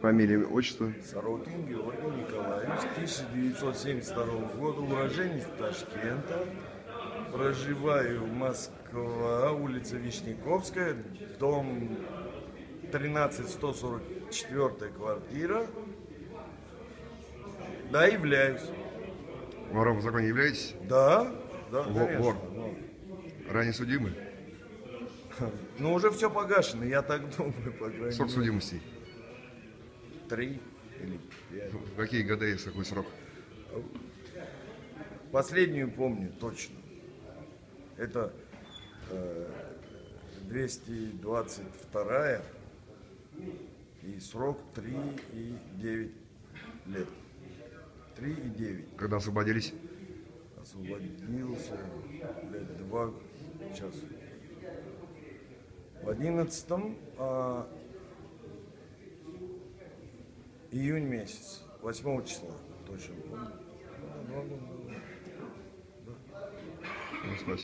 Фамилия, отчество? Сорокин Георгий Николаевич, 1972 года, уроженец Ташкента. Проживаю в Москва, улица Вишняковская, дом 13144 квартира. Да, являюсь. Вором в законе являетесь? Да, да, конечно. Вор. Ранее судимый? Ну, уже все погашено, я так думаю, по крайней Срок мере. судимости? 3 или 5. В какие годы и какой срок? Последнюю помню точно. Это 222 и срок 3 и 9 лет. 3 и 9. Когда освободились? Освободился лет 2 сейчас. В 11-м июнь месяц, 8 числа, точно помню.